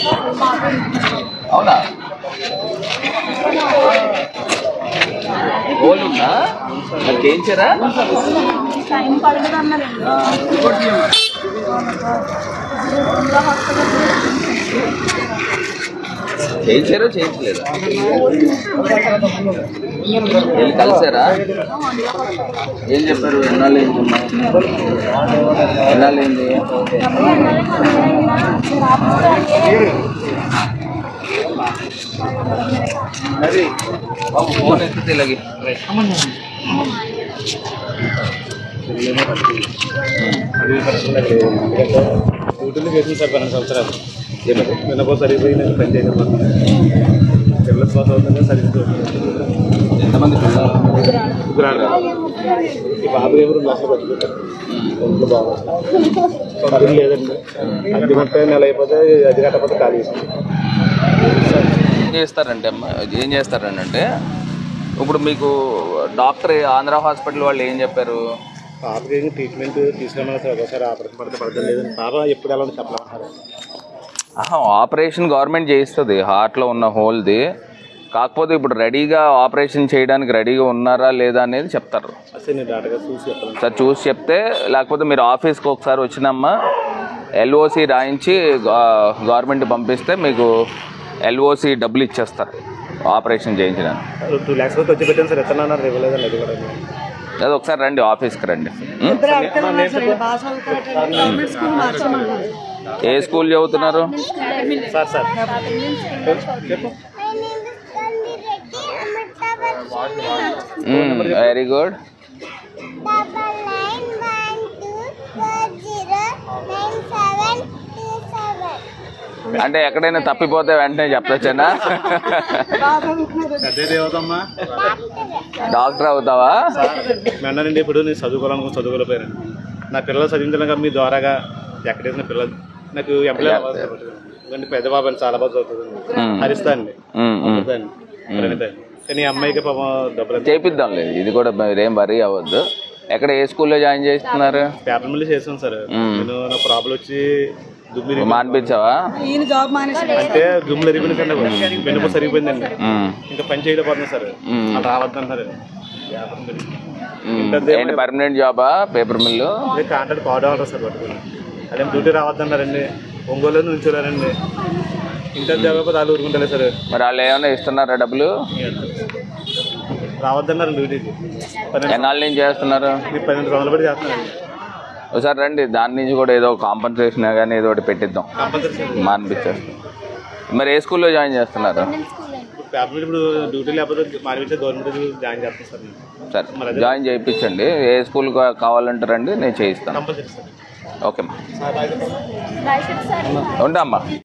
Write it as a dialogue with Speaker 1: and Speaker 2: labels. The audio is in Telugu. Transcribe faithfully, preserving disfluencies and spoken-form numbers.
Speaker 1: అవునా హోల్ ఉందా మరి చేయించారా చేయించారో చేయించలేదా వెళ్ళి కలిసారా ఏం చెప్పారు ఎన్నాళ్ళు ఏంటి ఎన్నాళ్ళు ఏంది ఫోన్ ఎత్తితే ఇలాగే
Speaker 2: డ్యూటీలు చేసింది సార్ పన్నెండు సంవత్సరాలు వినపో సరిపోయింది పని చేయడం పిల్లల కోసం అవుతుంది సరిగ్గా
Speaker 1: ఎంతమంది
Speaker 2: ముగ్గురాడు ఈ బాబు ఏమో రెండు లక్షలు పట్టుకుంటారు ఒంట్లో బాగుంది లేదండి అది ముప్పై నెల అయిపోతే అది కట్టకపోతే ఖాళీ చేస్తుంది
Speaker 1: ఏం చేస్తారంటే అమ్మ ఏం చేస్తారండి అంటే ఇప్పుడు మీకు డాక్టర్ ఆంధ్ర హాస్పిటల్ వాళ్ళు ఏం చెప్పారు
Speaker 2: పాపకి ఏం ట్రీట్మెంట్ తీసుకున్నాను సార్ ఒకసారి ఆపరేషన్ పడితే పడతాం లేదండి పాప ఎప్పుడు ఎలా చెప్పలేమంటారు
Speaker 1: ఆపరేషన్ గవర్నమెంట్ చేయిస్తుంది హార్ట్లో ఉన్న హోల్ది కాకపోతే ఇప్పుడు రెడీగా ఆపరేషన్ చేయడానికి రెడీగా ఉన్నారా లేదా అనేది చెప్తారు సార్ చూసి చెప్తే లేకపోతే మీరు ఆఫీస్కి ఒకసారి వచ్చినమ్మా ఎల్ఓసి రాయించి గవర్నమెంట్ పంపిస్తే మీకు ఎల్ఓసి డబ్బులు ఇచ్చేస్తారు ఆపరేషన్ చేయించడానికి
Speaker 2: టూ ల్యాక్స్ వరకు వచ్చి పెట్టాను సార్ ఎత్తనా ఇవ్వలేదండి అది కూడా
Speaker 1: అది ఒకసారి రండి ఆఫీస్కి రండి ఏ స్కూల్ చదువుతున్నారు
Speaker 2: సార్ సార్
Speaker 1: వెరీ గుడ్ అంటే ఎక్కడైనా తప్పిపోతే వెంటనే చెప్పొచ్చనా డాక్టర్ అవుతావా
Speaker 2: మెండండి ఇప్పుడు నేను చదువుకోవాలనుకుని చదువుకోలేకపోయాను నా పిల్లలు చదివించడం మీ ద్వారాగా ఎక్కడేసిన పిల్లలు నాకు ఎంప్లాయ్ అవ్వాలి పెద్ద బాబు చాలా బాగా చదువుతుంది హరిస్తా అండి కానీ అమ్మాయికి పాపం డబ్బులు
Speaker 1: చేపిద్దాం లేదు ఇది కూడా మీరేం వరీ అవ్వద్దు ఎక్కడ ఏ స్కూల్లో జాయిన్ చేస్తున్నారు
Speaker 2: పేపర్ మిల్లి చేస్తాను సార్ నేను నా ప్రాబ్లం వచ్చి దుమ్మి
Speaker 1: మానిపించావా
Speaker 2: అంటే దుమ్ములు ఎరిగిపోయింది వెనుక సరిగిపోయిందండి ఇంకా పని చేయలేకపోతుంది సార్ అలా రావద్దంటారు
Speaker 1: ఏంటి పర్మనెంట్ జాబా paper mill
Speaker 2: contract card order sir పట్టుకుని అదే డ్యూటీ రావద్దన్నారండి ఒంగోలు నుంచోలేరండి ఇంటర్ జాబ్ వాళ్ళు ఊరుకుంటారు సార్
Speaker 1: మరి వాళ్ళు ఏమైనా ఇస్తున్నారా డబ్బులు
Speaker 2: రావద్దన్నారు డ్యూటీకి
Speaker 1: ఎన్నాళ్ళ నుంచి చేస్తున్నారు
Speaker 2: పన్నెండు వందలు పడి చేస్తున్నారండి
Speaker 1: ఒకసారి రండి దాని నుంచి కూడా ఏదో కాంపన్సేషన్ కానీ ఏదో ఒకటి పెట్టిద్దాం మానిపించేస్తాం మరి ఏ స్కూల్లో జాయిన్ చేస్తున్నారు
Speaker 2: ఇప్పుడు డ్యూటీ లేకపోతే మానిపించే గవర్నమెంట్ జాయిన్ చేస్తాను
Speaker 1: సార్ సరే జాయిన్ చేయించండి ఏ స్కూల్ కావాలంటారండి నేను చేయిస్తాను ఓకే అమ్మా ఉంటా అమ్మా